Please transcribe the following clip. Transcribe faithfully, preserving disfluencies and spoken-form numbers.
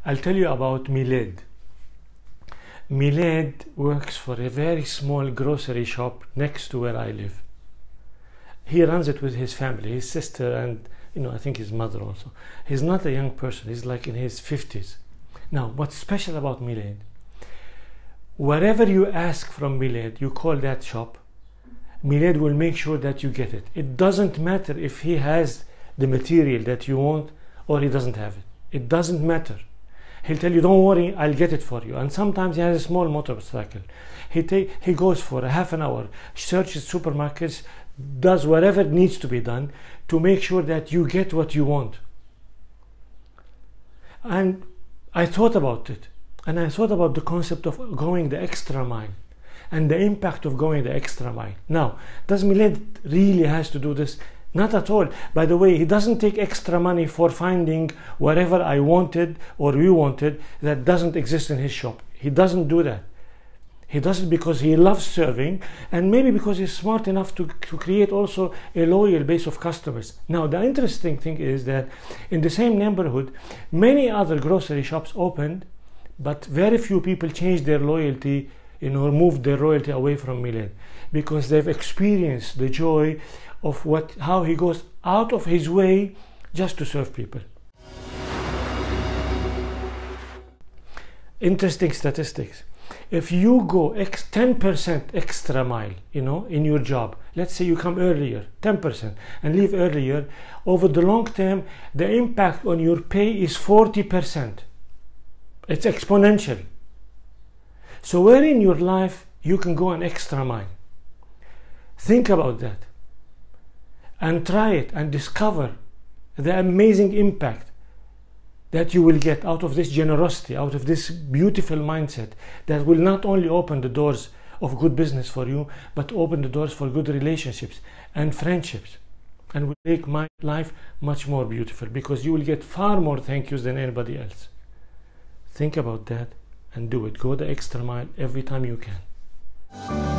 I'll tell you about Milad. Milad works for a very small grocery shop next to where I live. He runs it with his family, his sister, and you know, I think his mother also. He's not a young person, he's like in his fifties. Now, what's special about Milad? Whatever you ask from Milad, you call that shop, Milad will make sure that you get it. It doesn't matter if he has the material that you want or he doesn't have it. It doesn't matter. He'll tell you, don't worry, I'll get it for you. And sometimes he has a small motorcycle. He, take, he goes for a half an hour, searches supermarkets, does whatever needs to be done to make sure that you get what you want. And I thought about it. And I thought about the concept of going the extra mile and the impact of going the extra mile. Now, does Milad really has to do this? Not at all. By the way, he doesn't take extra money for finding whatever I wanted or we wanted that doesn't exist in his shop. He doesn't do that. He does it because he loves serving and maybe because he's smart enough to, to create also a loyal base of customers. Now, the interesting thing is that in the same neighborhood, many other grocery shops opened, but very few people changed their loyalty, you know, moved their loyalty away from Milad because they've experienced the joy of what, how he goes out of his way just to serve people. Interesting statistics. If you go ten percent extra mile, you know, in your job, let's say you come earlier, ten percent, and leave earlier, over the long term, the impact on your pay is forty percent. It's exponential. So where in your life you can go an extra mile? Think about that. And try it and discover the amazing impact that you will get out of this generosity, out of this beautiful mindset that will not only open the doors of good business for you, but open the doors for good relationships and friendships, and will make my life much more beautiful because you will get far more thank yous than anybody else. Think about that and do it. Go the extra mile every time you can.